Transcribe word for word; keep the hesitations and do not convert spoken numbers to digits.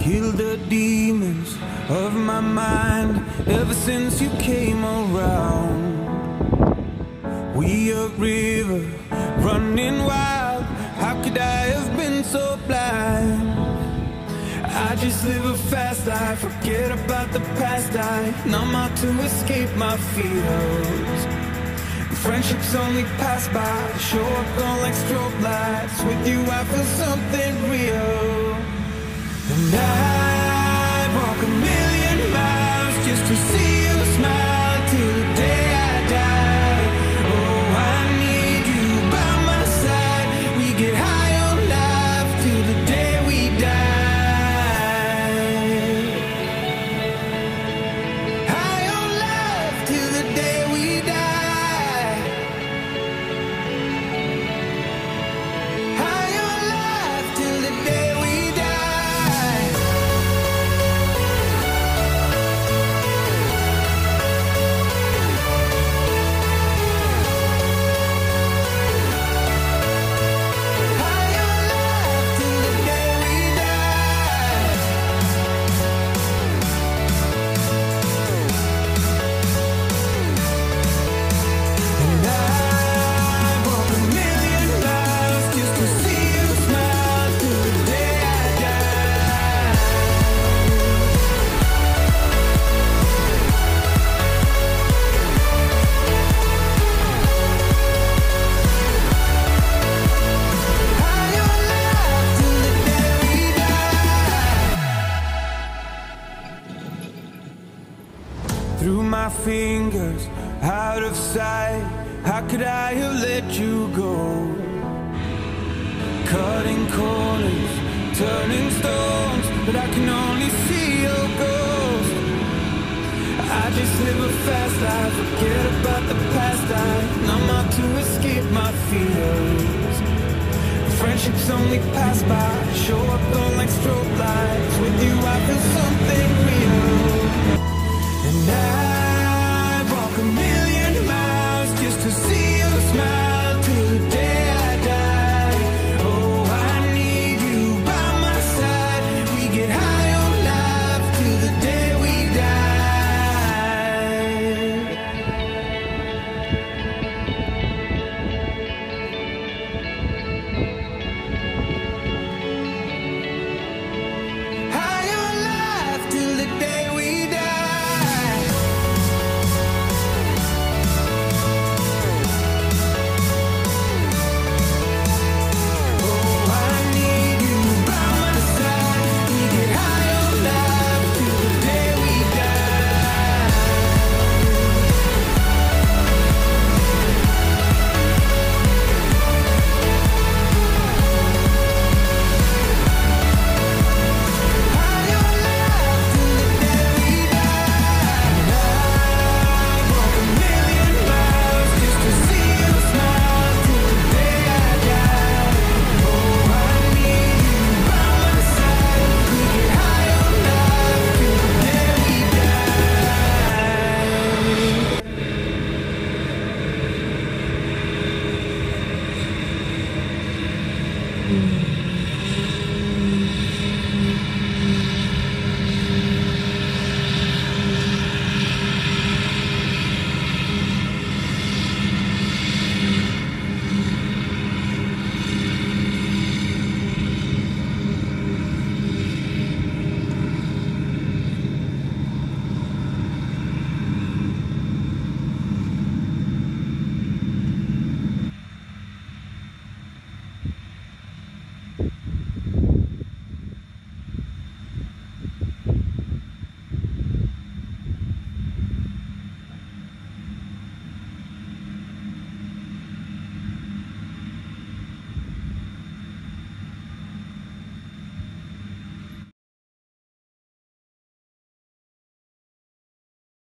killed the demons of my mind ever since you came around. We a river running wild, how could I have been so blind? I just live a fast life, forget about the past. I numb out to escape my fears. Friendships only pass by, show up on like strobe lights. With you I feel something real. And I'd walk a million miles just to see you smile till the day I die. Oh, I need you by my side. We get high on life till the day we die. High on life till the day we die. High on life till the day we die. High on life till the day we die. And I walk a million miles just to see you smile till the day I die. High on life till the day we die. Through my fingers, out of sight, how could I have let you go? Cutting corners, turning stones, but I can only see your ghost. I just live a fast life, forget about the past. I numb out to escape my fears. Friendships only pass by, show up on like strobe lights. With you I feel something real. And I'd walk a million miles just to see you smile till the day I die. Oh, I need you by my side. We get high on life till the day we die. High on life till the day we die. Oh, I need you by my side. We get high on life till the day we die. High on life till the day we die. And I walk a million miles just to see you smile till the day I die. Oh, I need you by my side. We get high on life till the day we die.